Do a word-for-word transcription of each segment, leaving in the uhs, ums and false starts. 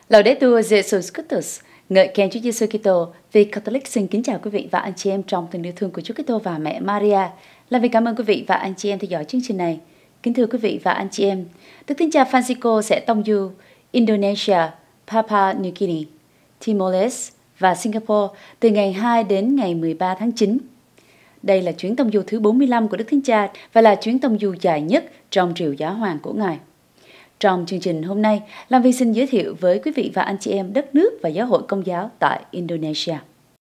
Laudetur Jesus Christus, ngợi khen Chúa Giêsu Kitô. Vì Catholic xin kính chào quý vị và anh chị em trong tình yêu thương của Chúa Kitô và mẹ Maria. Là vì cảm ơn quý vị và anh chị em theo dõi chương trình này. Kính thưa quý vị và anh chị em, Đức Thánh Cha Francisco sẽ tông du Indonesia, Papua New Guinea, Timor-Leste và Singapore từ ngày hai đến ngày mười ba tháng chín. Đây là chuyến tông du thứ bốn mươi lăm của Đức Thánh Cha và là chuyến tông du dài nhất trong triều giáo hoàng của Ngài. Trong chương trình hôm nay, Lam Vi xin giới thiệu với quý vị và anh chị em đất nước và giáo hội Công giáo tại Indonesia.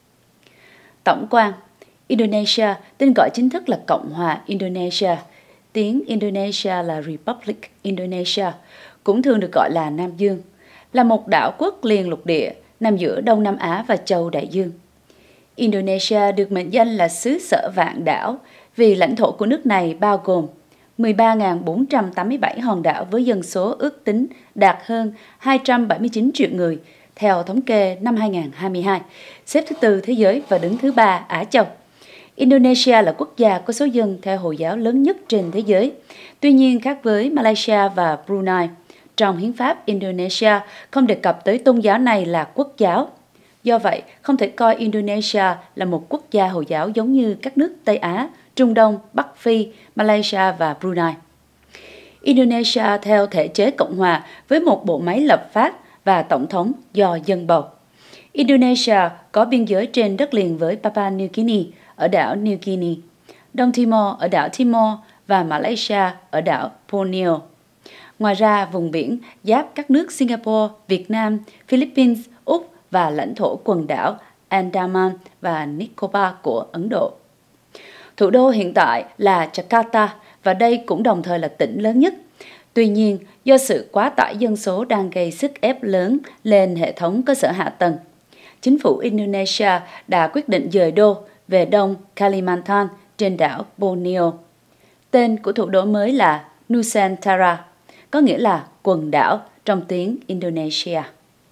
Tổng quan, Indonesia tên gọi chính thức là Cộng hòa Indonesia, tiếng Indonesia là Republic Indonesia, cũng thường được gọi là Nam Dương, là một đảo quốc liền lục địa nằm giữa Đông Nam Á và châu Đại Dương. Indonesia được mệnh danh là xứ sở vạn đảo vì lãnh thổ của nước này bao gồm mười ba nghìn bốn trăm tám mươi bảy hòn đảo với dân số ước tính đạt hơn hai trăm bảy mươi chín triệu người, theo thống kê năm hai nghìn không trăm hai mươi hai, xếp thứ tư thế giới và đứng thứ ba Á Châu. Indonesia là quốc gia có số dân theo Hồi giáo lớn nhất trên thế giới. Tuy nhiên, khác với Malaysia và Brunei, trong hiến pháp Indonesia không đề cập tới tôn giáo này là quốc giáo. Do vậy, không thể coi Indonesia là một quốc gia Hồi giáo giống như các nước Tây Á, Trung Đông, Bắc Phi, Malaysia và Brunei. Indonesia theo thể chế cộng hòa với một bộ máy lập pháp và tổng thống do dân bầu. Indonesia có biên giới trên đất liền với Papua New Guinea ở đảo New Guinea, Đông Timor ở đảo Timor và Malaysia ở đảo Borneo. Ngoài ra, vùng biển giáp các nước Singapore, Việt Nam, Philippines, Úc và lãnh thổ quần đảo Andaman và Nicobar của Ấn Độ. Thủ đô hiện tại là Jakarta và đây cũng đồng thời là tỉnh lớn nhất. Tuy nhiên, do sự quá tải dân số đang gây sức ép lớn lên hệ thống cơ sở hạ tầng, chính phủ Indonesia đã quyết định dời đô về đông Kalimantan trên đảo Borneo. Tên của thủ đô mới là Nusantara, có nghĩa là quần đảo trong tiếng Indonesia.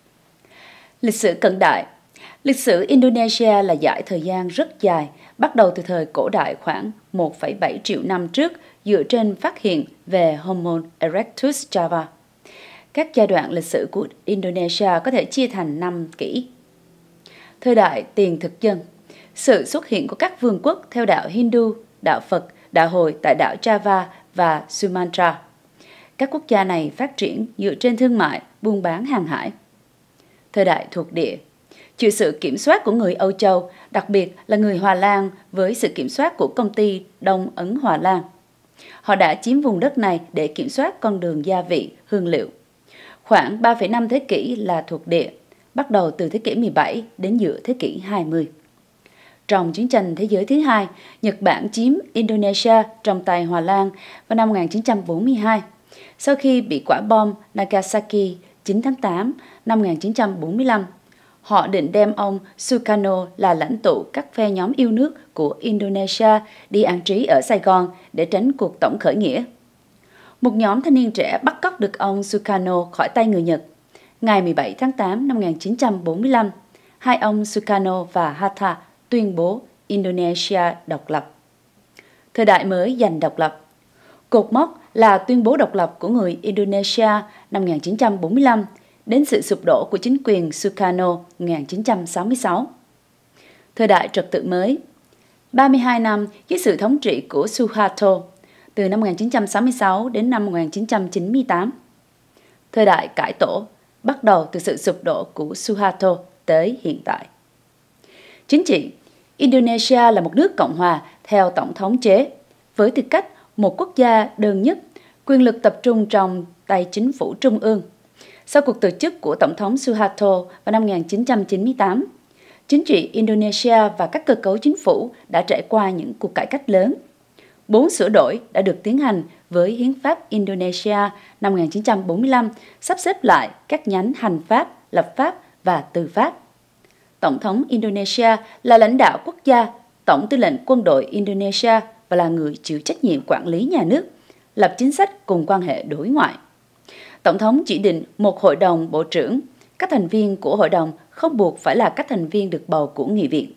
Lịch sử cận đại. Lịch sử Indonesia là dải thời gian rất dài, bắt đầu từ thời cổ đại khoảng một phẩy bảy triệu năm trước dựa trên phát hiện về Homo erectus Java. Các giai đoạn lịch sử của Indonesia có thể chia thành năm kỷ. Thời đại tiền thực dân. Sự xuất hiện của các vương quốc theo đạo Hindu, đạo Phật, đạo Hồi tại đảo Java và Sumatra. Các quốc gia này phát triển dựa trên thương mại, buôn bán hàng hải. Thời đại thuộc địa. Chịu sự kiểm soát của người Âu Châu, đặc biệt là người Hòa Lan với sự kiểm soát của công ty Đông Ấn Hòa Lan. Họ đã chiếm vùng đất này để kiểm soát con đường gia vị, hương liệu. Khoảng ba phẩy năm thế kỷ là thuộc địa, bắt đầu từ thế kỷ mười bảy đến giữa thế kỷ hai mươi. Trong chiến tranh thế giới thứ hai, Nhật Bản chiếm Indonesia trong tay Hòa Lan vào năm một nghìn chín trăm bốn mươi hai. Sau khi bị quả bom Nagasaki chín tháng tám năm một nghìn chín trăm bốn mươi lăm, họ định đem ông Sukarno là lãnh tụ các phe nhóm yêu nước của Indonesia đi an trí ở Sài Gòn để tránh cuộc tổng khởi nghĩa. Một nhóm thanh niên trẻ bắt cóc được ông Sukarno khỏi tay người Nhật. Ngày mười bảy tháng tám năm một nghìn chín trăm bốn mươi lăm, hai ông Sukarno và Hatta tuyên bố Indonesia độc lập. Thời đại mới giành độc lập. Cột mốc là tuyên bố độc lập của người Indonesia năm một nghìn chín trăm bốn mươi lăm, đến sự sụp đổ của chính quyền Sukarno một nghìn chín trăm sáu mươi sáu. Thời đại trật tự mới. ba mươi hai năm dưới sự thống trị của Suharto, từ năm một nghìn chín trăm sáu mươi sáu đến năm một nghìn chín trăm chín mươi tám. Thời đại cải tổ, bắt đầu từ sự sụp đổ của Suharto tới hiện tại. Chính trị. Indonesia là một nước cộng hòa theo tổng thống chế, với tư cách một quốc gia đơn nhất, quyền lực tập trung trong tay chính phủ trung ương. Sau cuộc từ chức của Tổng thống Suharto vào năm một nghìn chín trăm chín mươi tám, chính trị Indonesia và các cơ cấu chính phủ đã trải qua những cuộc cải cách lớn. Bốn sửa đổi đã được tiến hành với Hiến pháp Indonesia năm một nghìn chín trăm bốn mươi lăm, sắp xếp lại các nhánh hành pháp, lập pháp và tư pháp. Tổng thống Indonesia là lãnh đạo quốc gia, Tổng tư lệnh quân đội Indonesia và là người chịu trách nhiệm quản lý nhà nước, lập chính sách cùng quan hệ đối ngoại. Tổng thống chỉ định một hội đồng bộ trưởng, các thành viên của hội đồng không buộc phải là các thành viên được bầu của nghị viện.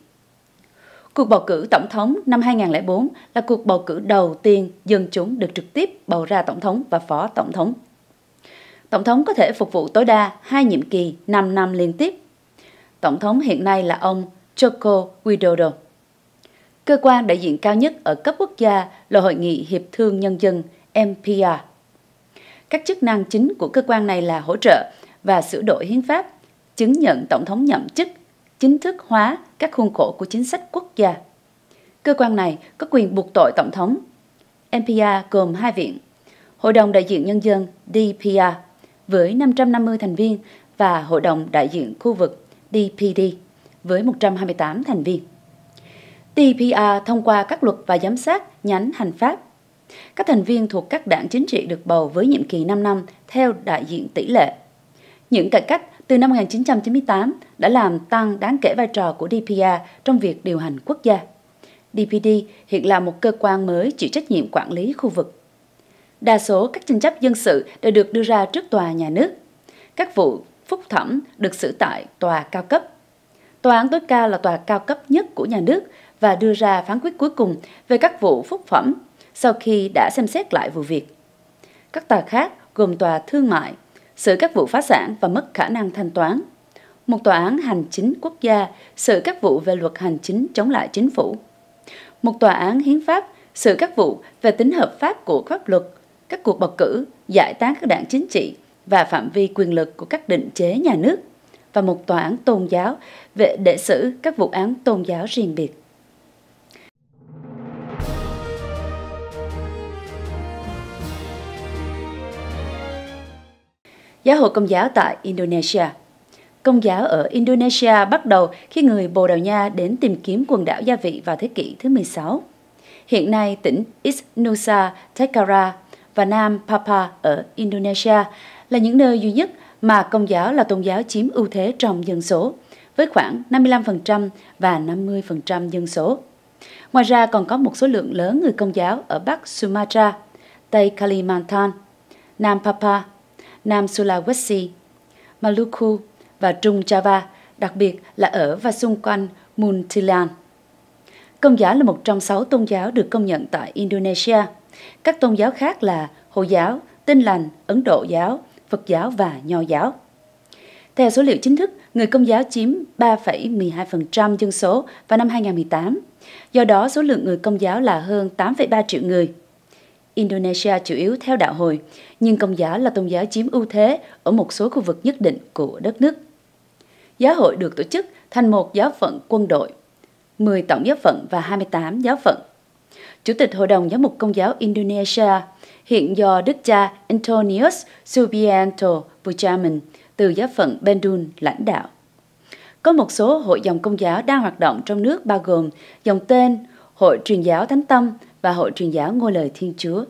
Cuộc bầu cử tổng thống năm hai nghìn không trăm lẻ bốn là cuộc bầu cử đầu tiên dân chúng được trực tiếp bầu ra tổng thống và phó tổng thống. Tổng thống có thể phục vụ tối đa hai nhiệm kỳ năm năm liên tiếp. Tổng thống hiện nay là ông Joko Widodo. Cơ quan đại diện cao nhất ở cấp quốc gia là Hội nghị Hiệp thương Nhân dân M P R. Các chức năng chính của cơ quan này là hỗ trợ và sửa đổi hiến pháp, chứng nhận tổng thống nhậm chức, chính thức hóa các khuôn khổ của chính sách quốc gia. Cơ quan này có quyền buộc tội tổng thống. M P R gồm hai viện, Hội đồng đại diện nhân dân D P R với năm trăm năm mươi thành viên và Hội đồng đại diện khu vực D P D với một trăm hai mươi tám thành viên. D P R thông qua các luật và giám sát nhánh hành pháp. Các thành viên thuộc các đảng chính trị được bầu với nhiệm kỳ năm năm theo đại diện tỷ lệ. Những cải cách từ năm một nghìn chín trăm chín mươi tám đã làm tăng đáng kể vai trò của D P R trong việc điều hành quốc gia. D P D hiện là một cơ quan mới chịu trách nhiệm quản lý khu vực. Đa số các tranh chấp dân sự đều được đưa ra trước tòa nhà nước. Các vụ phúc thẩm được xử tại tòa cao cấp. Tòa án tối cao là tòa cao cấp nhất của nhà nước và đưa ra phán quyết cuối cùng về các vụ phúc thẩm sau khi đã xem xét lại vụ việc. Các tòa khác gồm tòa thương mại, xử các vụ phá sản và mất khả năng thanh toán. Một tòa án hành chính quốc gia xử các vụ về luật hành chính chống lại chính phủ. Một tòa án hiến pháp xử các vụ về tính hợp pháp của pháp luật, các cuộc bầu cử, giải tán các đảng chính trị và phạm vi quyền lực của các định chế nhà nước. Và một tòa án tôn giáo về để xử các vụ án tôn giáo riêng biệt. Giáo hội Công giáo tại Indonesia. Công giáo ở Indonesia bắt đầu khi người Bồ Đào Nha đến tìm kiếm quần đảo gia vị vào thế kỷ thứ mười sáu. Hiện nay, tỉnh East Nusa Tenggara và Nam Papua ở Indonesia là những nơi duy nhất mà Công giáo là tôn giáo chiếm ưu thế trong dân số, với khoảng năm mươi lăm phần trăm và năm mươi phần trăm dân số. Ngoài ra còn có một số lượng lớn người Công giáo ở Bắc Sumatra, Tây Kalimantan, Nam Papua, Nam Sulawesi, Maluku và Trung Java, đặc biệt là ở và xung quanh Munthilan. Công giáo là một trong sáu tôn giáo được công nhận tại Indonesia. Các tôn giáo khác là Hồi giáo, Tin lành, Ấn Độ giáo, Phật giáo và Nho giáo. Theo số liệu chính thức, người Công giáo chiếm ba phẩy mười hai phần trăm dân số vào năm hai nghìn không trăm mười tám. Do đó, số lượng người Công giáo là hơn tám phẩy ba triệu người. Indonesia chủ yếu theo đạo Hồi, nhưng Công giáo là tôn giáo chiếm ưu thế ở một số khu vực nhất định của đất nước. Giáo hội được tổ chức thành một giáo phận quân đội, mười tổng giáo phận và hai mươi tám giáo phận. Chủ tịch Hội đồng Giám mục Công giáo Indonesia hiện do Đức cha Antonius Subianto Bujamin từ giáo phận Bandung lãnh đạo. Có một số hội dòng Công giáo đang hoạt động trong nước bao gồm dòng tên Hội Truyền giáo Thánh Tâm và Hội Truyền giáo Ngôi lời Thiên Chúa.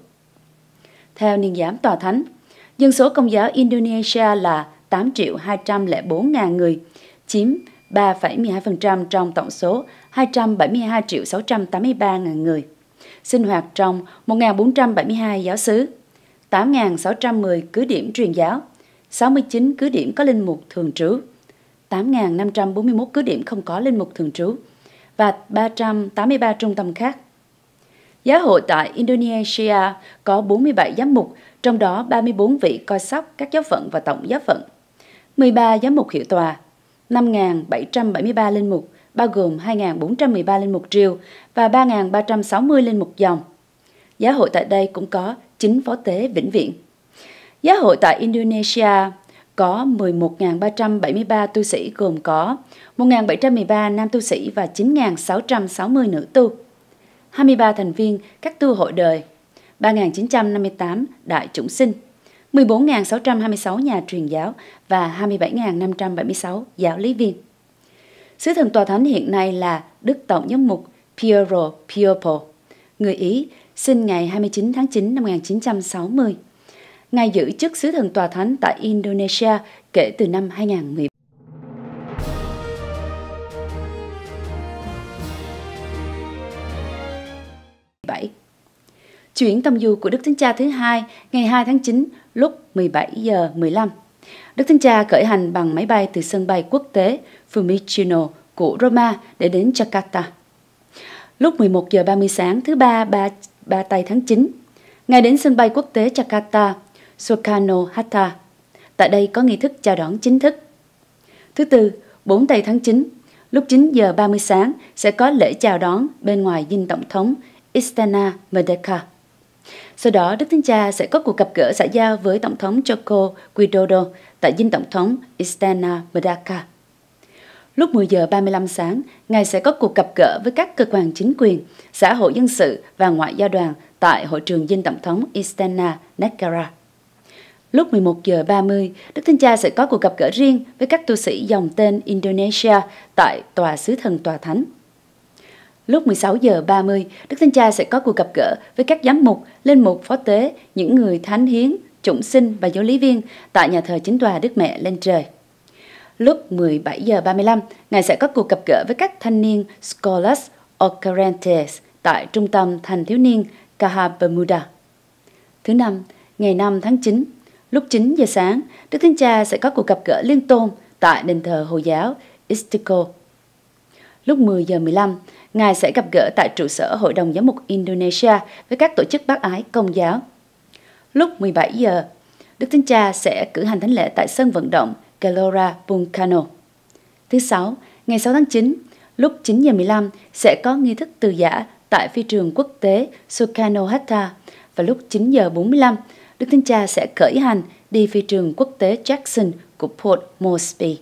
Theo niên giám tòa thánh, dân số Công giáo Indonesia là tám triệu hai trăm lẻ bốn ngàn người, chiếm ba phẩy mười hai phần trăm trong tổng số hai trăm bảy mươi hai triệu sáu trăm tám mươi ba ngàn người. Sinh hoạt trong một nghìn bốn trăm bảy mươi hai giáo xứ, tám nghìn sáu trăm mười cứ điểm truyền giáo, sáu mươi chín cứ điểm có linh mục thường trú, tám nghìn năm trăm bốn mươi mốt cứ điểm không có linh mục thường trú và ba trăm tám mươi ba trung tâm khác. Giáo hội tại Indonesia có bốn mươi bảy giám mục, trong đó ba mươi bốn vị coi sóc các giáo phận và tổng giáo phận, mười ba giám mục hiệu tòa, năm nghìn bảy trăm bảy mươi ba linh mục, bao gồm hai nghìn bốn trăm mười ba linh mục triều và ba nghìn ba trăm sáu mươi linh mục dòng. Giáo hội tại đây cũng có chín phó tế vĩnh viễn. Giáo hội tại Indonesia có mười một nghìn ba trăm bảy mươi ba tu sĩ, gồm có một nghìn bảy trăm mười ba nam tu sĩ và chín nghìn sáu trăm sáu mươi nữ tu, hai mươi ba thành viên các tu hội đời, ba nghìn chín trăm năm mươi tám đại chủng sinh, mười bốn nghìn sáu trăm hai mươi sáu nhà truyền giáo và hai mươi bảy nghìn năm trăm bảy mươi sáu giáo lý viên. Sứ thần tòa thánh hiện nay là Đức Tổng giám mục Piero Piopo, người Ý, sinh ngày hai mươi chín tháng chín năm một nghìn chín trăm sáu mươi. Ngài giữ chức sứ thần tòa thánh tại Indonesia kể từ năm hai nghìn không trăm mười bảy. Chuyến tông du của Đức Thánh Cha thứ hai ngày hai tháng chín lúc mười bảy giờ mười lăm. Đức Thánh Cha khởi hành bằng máy bay từ sân bay quốc tế Fiumicino của Roma để đến Jakarta. Lúc mười một giờ ba mươi sáng thứ ba ba tây tháng chín, Ngài đến sân bay quốc tế Jakarta, Soekarno-Hatta. Tại đây có nghi thức chào đón chính thức. Thứ tư, bốn tây tháng chín, lúc chín giờ ba mươi sáng sẽ có lễ chào đón bên ngoài dinh tổng thống Istana Merdeka. Sau đó, Đức Thánh Cha sẽ có cuộc gặp gỡ xã giao với Tổng thống Joko Widodo tại dinh tổng thống Istana Merdeka. Lúc mười giờ ba mươi lăm sáng, Ngài sẽ có cuộc gặp gỡ với các cơ quan chính quyền, xã hội dân sự và ngoại giao đoàn tại hội trường dinh tổng thống Istana Negara. Lúc mười một giờ ba mươi, Đức Thánh Cha sẽ có cuộc gặp gỡ riêng với các tu sĩ dòng tên Indonesia tại tòa sứ thần tòa thánh. Lúc mười sáu giờ ba mươi, Đức Thánh Cha sẽ có cuộc gặp gỡ với các giám mục, linh mục, phó tế, những người thánh hiến, chủng sinh và giáo lý viên tại nhà thờ chính tòa Đức Mẹ lên trời. Lúc mười bảy giờ ba mươi lăm, Ngài sẽ có cuộc gặp gỡ với các thanh niên Scholas Ocarantes tại trung tâm thanh thiếu niên Caja Bermuda. Thứ năm, ngày năm tháng chín, lúc chín giờ sáng, Đức Thánh Cha sẽ có cuộc gặp gỡ liên tôn tại đền thờ Hồi giáo Istiqlal. Lúc mười giờ mười lăm, Ngài sẽ gặp gỡ tại trụ sở Hội đồng Giám mục Indonesia với các tổ chức bác ái công giáo. Lúc mười bảy giờ, Đức Thánh Cha sẽ cử hành thánh lễ tại sân vận động Gelora Bung Karno. Thứ sáu, ngày sáu tháng chín, lúc chín giờ mười lăm sẽ có nghi thức từ giã tại phi trường quốc tế Soekarno Hatta và lúc chín giờ bốn mươi lăm, Đức Thánh Cha sẽ khởi hành đi phi trường quốc tế Jackson của Port Moresby.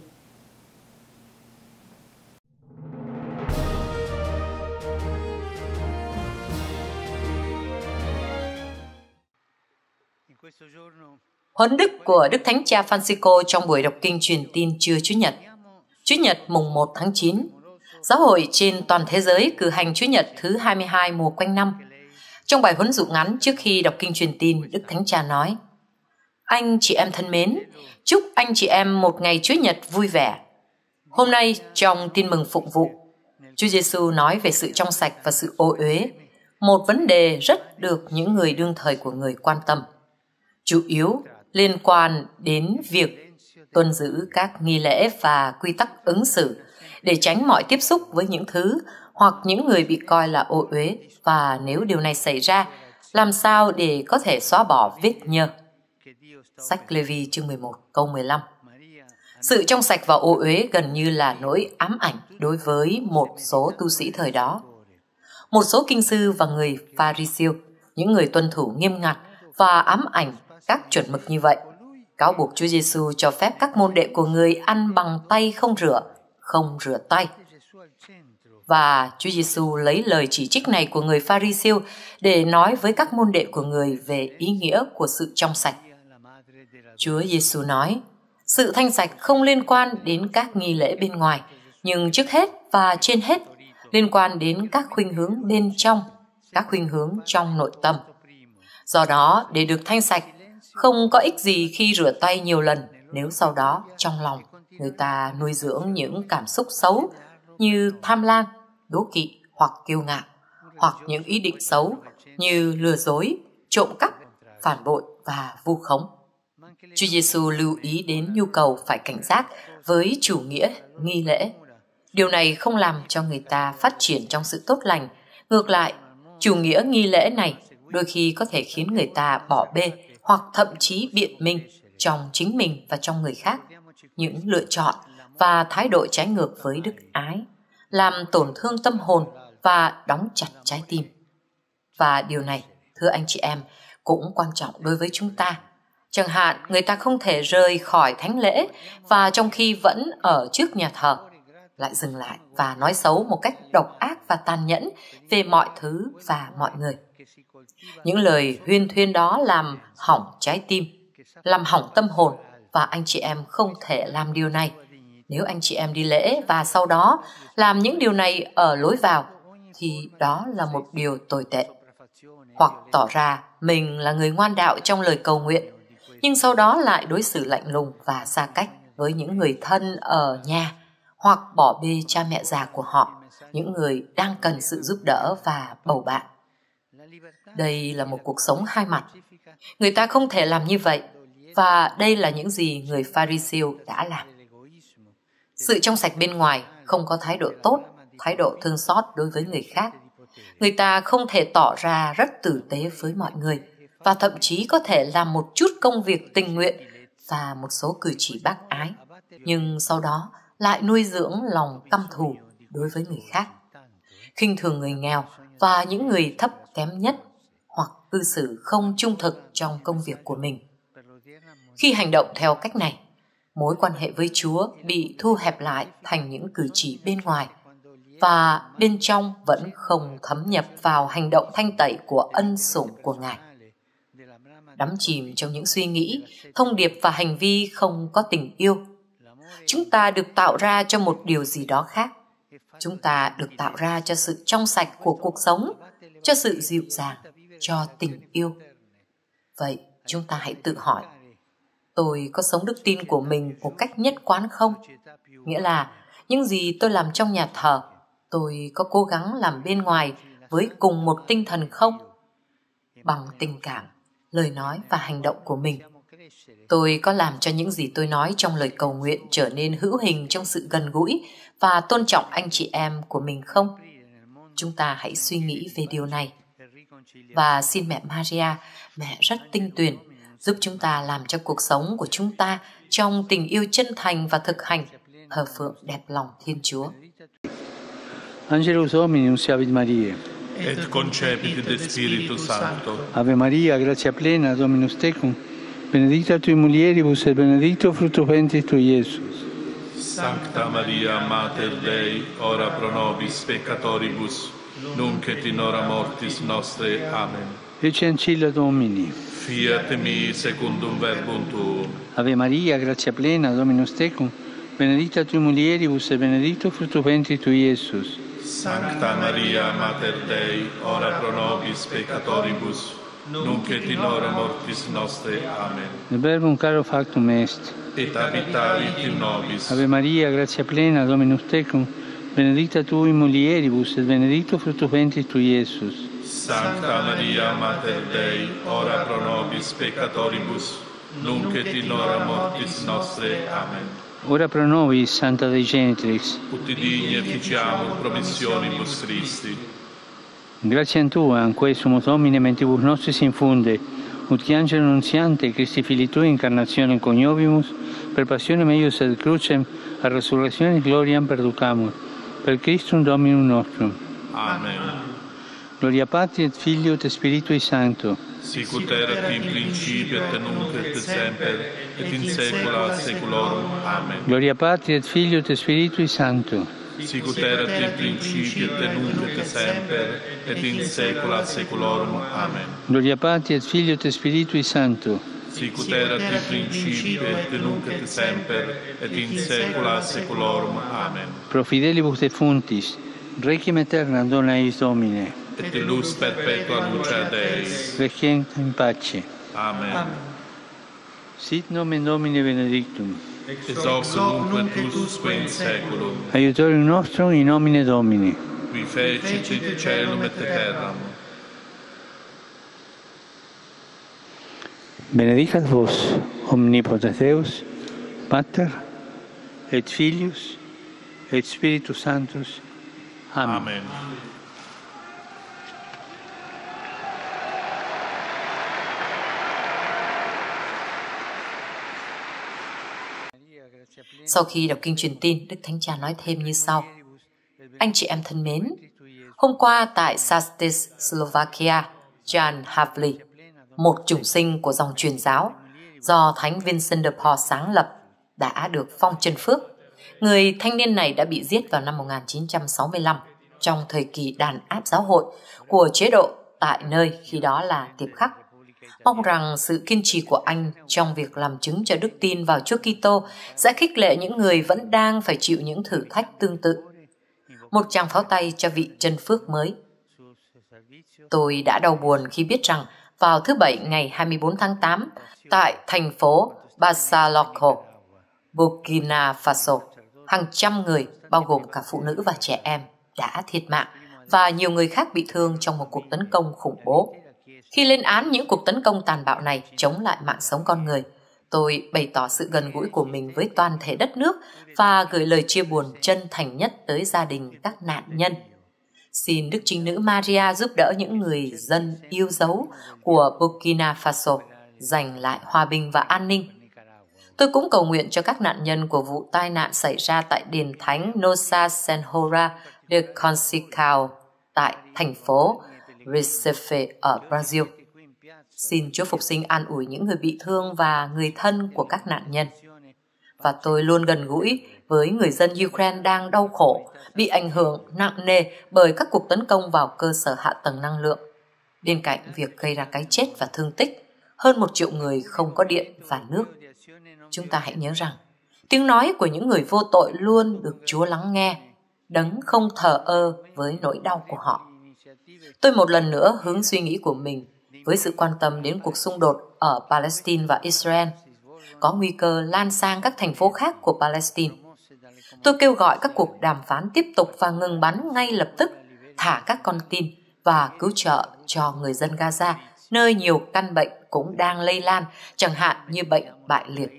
Huấn đức của Đức Thánh Cha Francisco trong buổi đọc kinh truyền tin trưa Chủ nhật. Chủ nhật mùng một tháng chín, Giáo hội trên toàn thế giới cử hành Chủ nhật thứ hai mươi hai mùa quanh năm. Trong bài huấn dụ ngắn trước khi đọc kinh truyền tin, Đức Thánh Cha nói: Anh chị em thân mến, chúc anh chị em một ngày Chủ nhật vui vẻ. Hôm nay trong tin mừng phụng vụ, Chúa Giêsu nói về sự trong sạch và sự ô uế, một vấn đề rất được những người đương thời của người quan tâm, chủ yếu liên quan đến việc tuân giữ các nghi lễ và quy tắc ứng xử để tránh mọi tiếp xúc với những thứ hoặc những người bị coi là ô uế, và nếu điều này xảy ra, làm sao để có thể xóa bỏ vết nhơ. Sách Lê-vi chương mười một câu mười lăm. Sự trong sạch và ô uế gần như là nỗi ám ảnh đối với một số tu sĩ thời đó. Một số kinh sư và người Pha-ri-siêu, những người tuân thủ nghiêm ngặt và ám ảnh các chuẩn mực như vậy, cáo buộc Chúa Giêsu cho phép các môn đệ của người ăn bằng tay không rửa, không rửa tay. Và Chúa Giêsu lấy lời chỉ trích này của người Pha-ri-siêu để nói với các môn đệ của người về ý nghĩa của sự trong sạch. Chúa Giêsu nói, sự thanh sạch không liên quan đến các nghi lễ bên ngoài, nhưng trước hết và trên hết liên quan đến các khuynh hướng bên trong, các khuynh hướng trong nội tâm. Do đó, để được thanh sạch, không có ích gì khi rửa tay nhiều lần nếu sau đó trong lòng người ta nuôi dưỡng những cảm xúc xấu như tham lam, đố kỵ hoặc kiêu ngạo, hoặc những ý định xấu như lừa dối, trộm cắp, phản bội và vu khống. Chúa Giêsu lưu ý đến nhu cầu phải cảnh giác với chủ nghĩa nghi lễ. Điều này không làm cho người ta phát triển trong sự tốt lành. Ngược lại, chủ nghĩa nghi lễ này đôi khi có thể khiến người ta bỏ bê hoặc thậm chí biện minh trong chính mình và trong người khác những lựa chọn và thái độ trái ngược với đức ái, làm tổn thương tâm hồn và đóng chặt trái tim. Và điều này, thưa anh chị em, cũng quan trọng đối với chúng ta. Chẳng hạn, người ta không thể rời khỏi thánh lễ và trong khi vẫn ở trước nhà thờ, lại dừng lại và nói xấu một cách độc ác và tàn nhẫn về mọi thứ và mọi người. Những lời huyên thuyên đó làm hỏng trái tim, làm hỏng tâm hồn, và anh chị em không thể làm điều này. Nếu anh chị em đi lễ và sau đó làm những điều này ở lối vào, thì đó là một điều tồi tệ. Hoặc tỏ ra mình là người ngoan đạo trong lời cầu nguyện, nhưng sau đó lại đối xử lạnh lùng và xa cách với những người thân ở nhà, hoặc bỏ bê cha mẹ già của họ, những người đang cần sự giúp đỡ và bầu bạn. Đây là một cuộc sống hai mặt. Người ta không thể làm như vậy, và đây là những gì người Pha-ri-siêu đã làm. Sự trong sạch bên ngoài không có thái độ tốt, thái độ thương xót đối với người khác. Người ta không thể tỏ ra rất tử tế với mọi người, và thậm chí có thể làm một chút công việc tình nguyện và một số cử chỉ bác ái, nhưng sau đó lại nuôi dưỡng lòng căm thù đối với người khác, khinh thường người nghèo và những người thấp kém nhất, hoặc cư xử không trung thực trong công việc của mình. Khi hành động theo cách này, mối quan hệ với Chúa bị thu hẹp lại thành những cử chỉ bên ngoài, và bên trong vẫn không thấm nhập vào hành động thanh tẩy của ân sủng của Ngài. Đắm chìm trong những suy nghĩ, thông điệp và hành vi không có tình yêu, chúng ta được tạo ra cho một điều gì đó khác. Chúng ta được tạo ra cho sự trong sạch của cuộc sống, cho sự dịu dàng, cho tình yêu. Vậy chúng ta hãy tự hỏi, tôi có sống đức tin của mình một cách nhất quán không? Nghĩa là những gì tôi làm trong nhà thờ, tôi có cố gắng làm bên ngoài với cùng một tinh thần không? Bằng tình cảm, lời nói và hành động của mình, tôi có làm cho những gì tôi nói trong lời cầu nguyện trở nên hữu hình trong sự gần gũi và tôn trọng anh chị em của mình không? Chúng ta hãy suy nghĩ về điều này. Và xin mẹ Maria, mẹ rất tinh tuyển, giúp chúng ta làm cho cuộc sống của chúng ta trong tình yêu chân thành và thực hành, thờ phượng đẹp lòng Thiên Chúa. Angelus Domini, nunciavit Mariae. Et concepit de Spiritu Sancto. Ave Maria, gratia plena, Dominus tecum, benedicta tui mulieribus et benedictus fructus ventris tui, Iesus. Sancta Maria, Mater Dei, ora pro nobis peccatoribus, nunc et in hora mortis nostre. Amen. Ecce ancilla Domini. Fiat mi secundum verbum tuum. Ave Maria, gratia plena, Dominus tecum, benedicta tui mulieribus et benedictus fructus ventris tui, Iesus. Sancta Maria, Mater Dei, ora pro nobis peccatoribus, nunc et in hora mortis nostre. Amen. Il verbum caro factum est. Et habitavit in nobis. Ave Maria, gratia plena, Dominus tecum, benedicta tui mulieribus et benedictus fructus ventris tui, Iesus. Sancta Maria, Mater Dei, ora pro nobis peccatoribus, nunc et in hora mortis nostre. Amen. Ora pro nobis, Santa Dei Genitrix. Ut digni efficiamur promissionibus Christi. Grazie Tua, in quae sumus Domine mentibus nostris infunde, ut qui angelo nuntiante Christi Filii Tui incarnatione coniovimus, per passione meius et crucem, a resurrectione gloriam perducamur, per Christum Dominum nostrum. Amen. Gloria Patri et Filio et Spiritui Sancto. Sicut erat in principio et nunc et semper et in saecula saeculorum. Amen. Gloria Patri et Filio et Spiritui Sancto. Sicut erat in principio et nunc et semper et in saecula saeculorum. Amen. Gloria Patri et Filio et Spiritui Sancto. Sicut erat in principio et nunc et semper et in saecula saeculorum. Amen. Pro fidelibus defunctis, requiem aeternam dona eis Domine. Et lux perpetua lucet Deis. Requiem in pace. Amen. Sit nomen Domini benedictum. Ex hoc nunc et usque in saeculum. Aiutorium nostrum in nomine Domini. Qui fecit caelum et terram. Benedicat vos, omnipotens Deus, Pater, et Filius, et Spiritus Sanctus. Amen. Amen. Sau khi đọc kinh truyền tin, Đức Thánh Cha nói thêm như sau. Anh chị em thân mến, hôm qua tại Sastis, Slovakia, Jan Havli, một chủng sinh của dòng truyền giáo do Thánh Vincent de Paul sáng lập, đã được phong chân phước. Người thanh niên này đã bị giết vào năm một nghìn chín trăm sáu mươi lăm trong thời kỳ đàn áp giáo hội của chế độ tại nơi khi đó là Tiệp Khắc. Mong rằng sự kiên trì của anh trong việc làm chứng cho đức tin vào Chúa Kitô sẽ khích lệ những người vẫn đang phải chịu những thử thách tương tự. Một tràng pháo tay cho vị chân phước mới. Tôi đã đau buồn khi biết rằng vào thứ Bảy ngày hai mươi bốn tháng tám, tại thành phố Basaloko, Burkina Faso, hàng trăm người, bao gồm cả phụ nữ và trẻ em, đã thiệt mạng và nhiều người khác bị thương trong một cuộc tấn công khủng bố. Khi lên án những cuộc tấn công tàn bạo này chống lại mạng sống con người, tôi bày tỏ sự gần gũi của mình với toàn thể đất nước và gửi lời chia buồn chân thành nhất tới gia đình các nạn nhân. Xin Đức Trinh Nữ Maria giúp đỡ những người dân yêu dấu của Burkina Faso giành lại hòa bình và an ninh. Tôi cũng cầu nguyện cho các nạn nhân của vụ tai nạn xảy ra tại đền thánh Nossa Senhora de Conceição tại thành phố Recife ở Brazil. Xin Chúa Phục Sinh an ủi những người bị thương và người thân của các nạn nhân. Và tôi luôn gần gũi với người dân Ukraine đang đau khổ, bị ảnh hưởng nặng nề bởi các cuộc tấn công vào cơ sở hạ tầng năng lượng. Bên cạnh việc gây ra cái chết và thương tích, hơn một triệu người không có điện và nước. Chúng ta hãy nhớ rằng, tiếng nói của những người vô tội luôn được Chúa lắng nghe, Đấng không thờ ơ với nỗi đau của họ. Tôi một lần nữa hướng suy nghĩ của mình với sự quan tâm đến cuộc xung đột ở Palestine và Israel, có nguy cơ lan sang các thành phố khác của Palestine. Tôi kêu gọi các cuộc đàm phán tiếp tục và ngừng bắn ngay lập tức, thả các con tin và cứu trợ cho người dân Gaza, nơi nhiều căn bệnh cũng đang lây lan, chẳng hạn như bệnh bại liệt.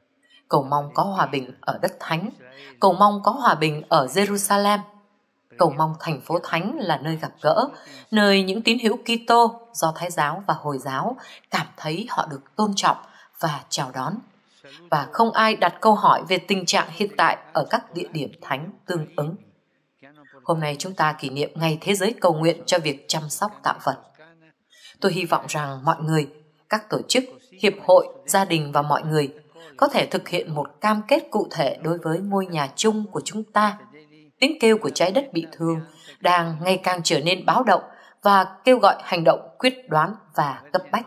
Cầu mong có hòa bình ở đất thánh, cầu mong có hòa bình ở Jerusalem, cầu mong thành phố thánh là nơi gặp gỡ, nơi những tín hữu Kitô, Do Thái giáo và Hồi giáo cảm thấy họ được tôn trọng và chào đón. Và không ai đặt câu hỏi về tình trạng hiện tại ở các địa điểm thánh tương ứng. Hôm nay chúng ta kỷ niệm Ngày Thế giới cầu nguyện cho việc chăm sóc tạo vật. Tôi hy vọng rằng mọi người, các tổ chức, hiệp hội, gia đình và mọi người có thể thực hiện một cam kết cụ thể đối với ngôi nhà chung của chúng ta. Tiếng kêu của trái đất bị thương đang ngày càng trở nên báo động và kêu gọi hành động quyết đoán và cấp bách.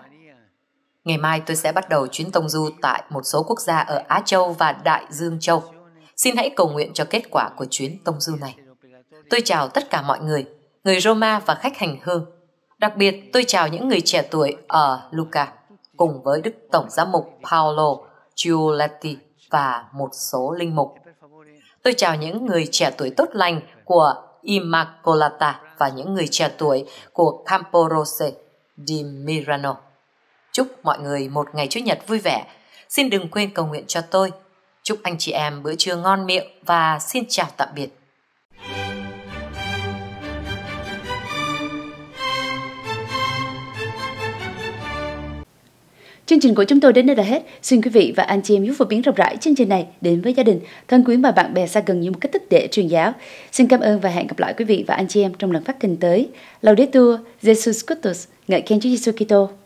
Ngày mai tôi sẽ bắt đầu chuyến tông du tại một số quốc gia ở Á Châu và Đại Dương Châu. Xin hãy cầu nguyện cho kết quả của chuyến tông du này. Tôi chào tất cả mọi người, người Roma và khách hành hương. Đặc biệt tôi chào những người trẻ tuổi ở Lucca, cùng với Đức Tổng giám mục Paolo Giuletti và một số linh mục. Tôi chào những người trẻ tuổi tốt lành của Immacolata và những người trẻ tuổi của Campo Rosso di Mirano. Chúc mọi người một ngày Chủ nhật vui vẻ. Xin đừng quên cầu nguyện cho tôi. Chúc anh chị em bữa trưa ngon miệng và xin chào tạm biệt. Chương trình của chúng tôi đến đây là hết. Xin quý vị và anh chị em giúp phổ biến rộng rãi chương trình này đến với gia đình, thân quyến và bạn bè xa gần như một cách thức để truyền giáo. Xin cảm ơn và hẹn gặp lại quý vị và anh chị em trong lần phát kinh tới. Laudetur Jesus Christus, ngợi khen Chúa Giêsu Kitô.